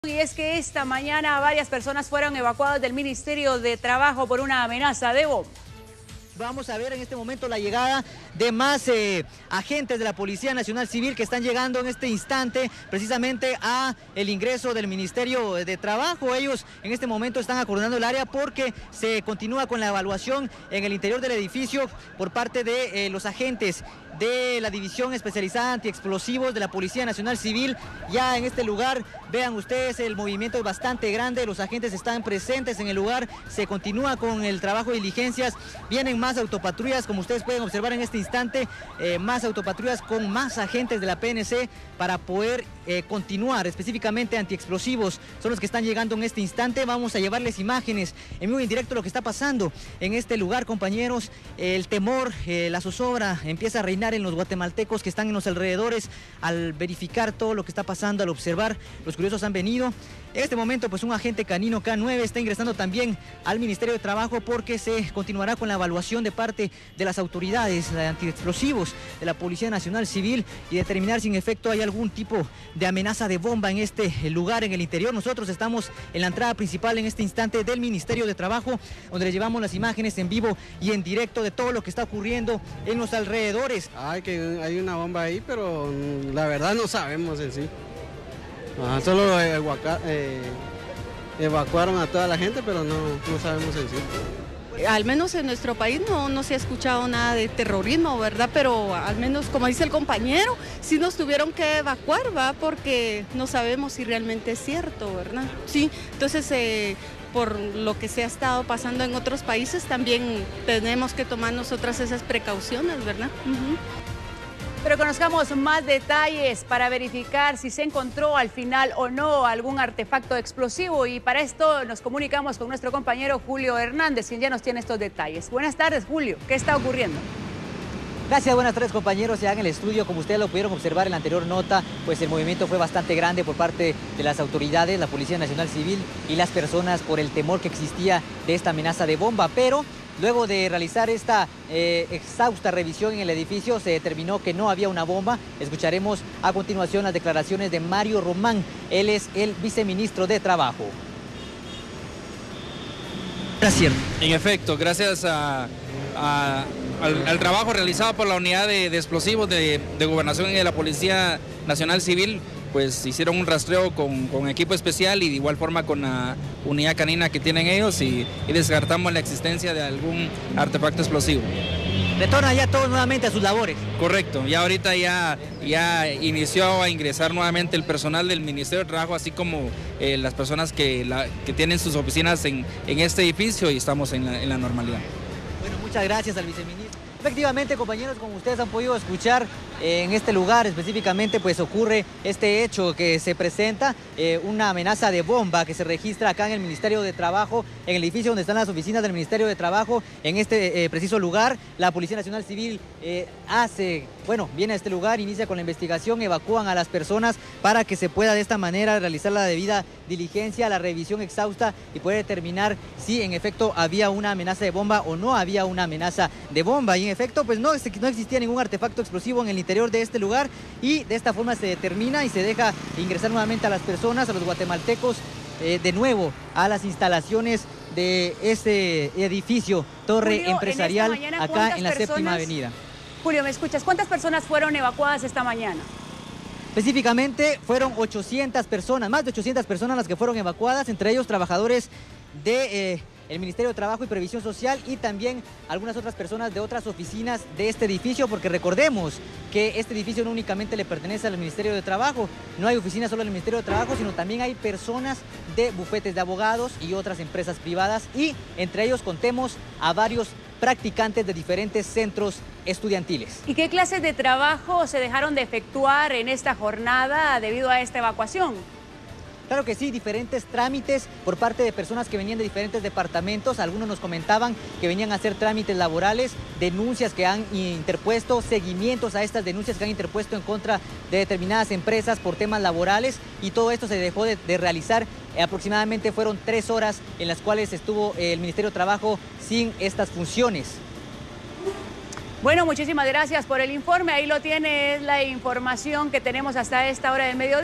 Y es que esta mañana varias personas fueron evacuadas del Ministerio de Trabajo por una amenaza de bomba. Vamos a ver en este momento la llegada de más agentes de la Policía Nacional Civil que están llegando en este instante precisamente a el ingreso del Ministerio de Trabajo. Ellos en este momento están acordando el área porque se continúa con la evaluación en el interior del edificio por parte de los agentes de la División Especializada Antiexplosivos de la Policía Nacional Civil. Ya en este lugar, vean ustedes, el movimiento es bastante grande, los agentes están presentes en el lugar, se continúa con el trabajo de diligencias, vienen más autopatrullas, como ustedes pueden observar en este instante, más autopatrullas con más agentes de la PNC para poder continuar, específicamente antiexplosivos, son los que están llegando en este instante. Vamos a llevarles imágenes en vivo y en directo de lo que está pasando en este lugar, compañeros. El temor, la zozobra empieza a reinar en los guatemaltecos que están en los alrededores al verificar todo lo que está pasando, al observar. Los curiosos han venido. En este momento, pues un agente canino K9 está ingresando también al Ministerio de Trabajo porque se continuará con la evaluación de parte de las autoridades de antiexplosivos de la Policía Nacional Civil y determinar si en efecto hay algún tipo de amenaza de bomba en este lugar, en el interior. Nosotros estamos en la entrada principal en este instante del Ministerio de Trabajo, donde les llevamos las imágenes en vivo y en directo de todo lo que está ocurriendo en los alrededores. Que hay una bomba ahí, pero la verdad no sabemos en sí. Solo evacuaron a toda la gente, pero no sabemos en sí. Al menos en nuestro país no se ha escuchado nada de terrorismo, ¿verdad? Pero al menos, como dice el compañero, sí nos tuvieron que evacuar, ¿va? Porque no sabemos si realmente es cierto, ¿verdad? Sí, entonces por lo que se ha estado pasando en otros países, también tenemos que tomar nosotras esas precauciones, ¿verdad? Pero conozcamos más detalles para verificar si se encontró al final o no algún artefacto explosivo, y para esto nos comunicamos con nuestro compañero Julio Hernández, quien ya nos tiene estos detalles. Buenas tardes, Julio. ¿Qué está ocurriendo? Gracias, buenas tardes, compañeros. Ya en el estudio, como ustedes lo pudieron observar en la anterior nota, pues el movimiento fue bastante grande por parte de las autoridades, la Policía Nacional Civil y las personas por el temor que existía de esta amenaza de bomba. Pero luego de realizar esta exhausta revisión en el edificio, se determinó que no había una bomba. Escucharemos a continuación las declaraciones de Mario Román. Él es el viceministro de Trabajo. Gracias. En efecto, gracias al trabajo realizado por la unidad de explosivos de Gobernación y de la Policía Nacional Civil, pues hicieron un rastreo con equipo especial y de igual forma con la unidad canina que tienen ellos y descartamos la existencia de algún artefacto explosivo. Retornan ya todos nuevamente a sus labores. Correcto, ya ahorita ya inició a ingresar nuevamente el personal del Ministerio de Trabajo, así como las personas que tienen sus oficinas en este edificio, y estamos en la normalidad. Bueno, muchas gracias al viceministro. Efectivamente, compañeros, como ustedes han podido escuchar, en este lugar específicamente pues ocurre este hecho que se presenta, una amenaza de bomba que se registra acá en el Ministerio de Trabajo, en el edificio donde están las oficinas del Ministerio de Trabajo. En este preciso lugar, la Policía Nacional Civil viene a este lugar, inicia con la investigación, evacúan a las personas para que se pueda de esta manera realizar la debida diligencia, la revisión exhausta y poder determinar si en efecto había una amenaza de bomba o no había una amenaza de bomba. Y en efecto, pues no existía ningún artefacto explosivo en el interior de este lugar, y de esta forma se determina y se deja ingresar nuevamente a las personas, a los guatemaltecos, de nuevo a las instalaciones de este edificio, torre Julio, empresarial, acá en la Séptima Avenida. Julio, ¿me escuchas? ¿Cuántas personas fueron evacuadas esta mañana? Específicamente fueron 800 personas, más de 800 personas las que fueron evacuadas, entre ellos trabajadores de el Ministerio de Trabajo y Previsión Social y también algunas otras personas de otras oficinas de este edificio, porque recordemos que este edificio no únicamente le pertenece al Ministerio de Trabajo, no hay oficinas solo en el Ministerio de Trabajo, sino también hay personas de bufetes de abogados y otras empresas privadas, y entre ellos contemos a varios practicantes de diferentes centros estudiantiles. ¿Y qué clases de trabajo se dejaron de efectuar en esta jornada debido a esta evacuación? Claro que sí, diferentes trámites por parte de personas que venían de diferentes departamentos. Algunos nos comentaban que venían a hacer trámites laborales, denuncias que han interpuesto, seguimientos a estas denuncias que han interpuesto en contra de determinadas empresas por temas laborales, y todo esto se dejó de realizar. Aproximadamente fueron 3 horas en las cuales estuvo el Ministerio de Trabajo sin estas funciones. Bueno, muchísimas gracias por el informe. Ahí lo tiene, es la información que tenemos hasta esta hora del mediodía.